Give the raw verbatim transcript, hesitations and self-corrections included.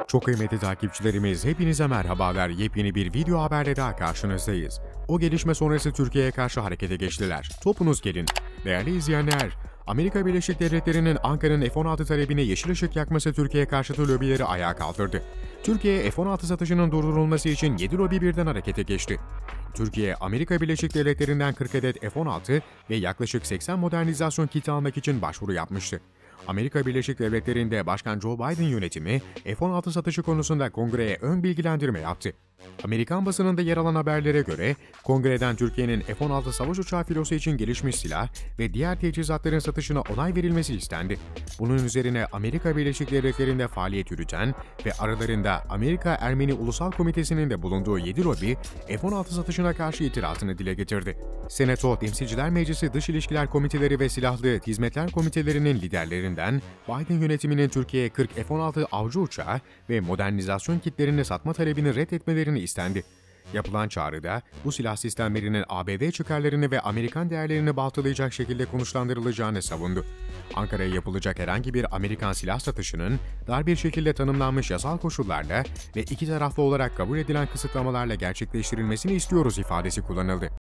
Çok kıymetli takipçilerimiz, hepinize merhabalar. Yepyeni bir video haberle daha karşınızdayız. O gelişme sonrası Türkiye'ye karşı harekete geçtiler. Topunuz gelin. Değerli izleyenler, Amerika Birleşik Devletleri'nin Ankara'nın F on altı talebine yeşil ışık yakması Türkiye karşıtı lobileri ayağa kaldırdı. Türkiye, F on altı satışının durdurulması için yedi lobi birden harekete geçti. Türkiye, Amerika Birleşik Devletleri'nden kırk adet F on altı ve yaklaşık seksen modernizasyon kiti almak için başvuru yapmıştı. Amerika Birleşik Devletleri'nde Başkan Joe Biden yönetimi F on altı satışı konusunda Kongre'ye ön bilgilendirme yaptı. Amerikan basınında yer alan haberlere göre Kongre'den Türkiye'nin F on altı savaş uçağı filosu için gelişmiş silah ve diğer teçhizatların satışına onay verilmesi istendi. Bunun üzerine Amerika Birleşik Devletleri'nde faaliyet yürüten ve aralarında Amerika Ermeni Ulusal Komitesi'nin de bulunduğu yedi lobi F on altı satışına karşı itirazını dile getirdi. Senato, Temsilciler Meclisi Dış İlişkiler Komiteleri ve Silahlı Hizmetler Komitelerinin liderlerinden Biden yönetiminin Türkiye'ye kırk F on altı avcı uçağı ve modernizasyon kitlerini satma talebini reddetmelerini istendi. Yapılan çağrıda bu silah sistemlerinin A B D çıkarlarını ve Amerikan değerlerini baltalayacak şekilde konuşlandırılacağını savundu. Ankara'ya yapılacak herhangi bir Amerikan silah satışının dar bir şekilde tanımlanmış yasal koşullarla ve iki taraflı olarak kabul edilen kısıtlamalarla gerçekleştirilmesini istiyoruz ifadesi kullanıldı.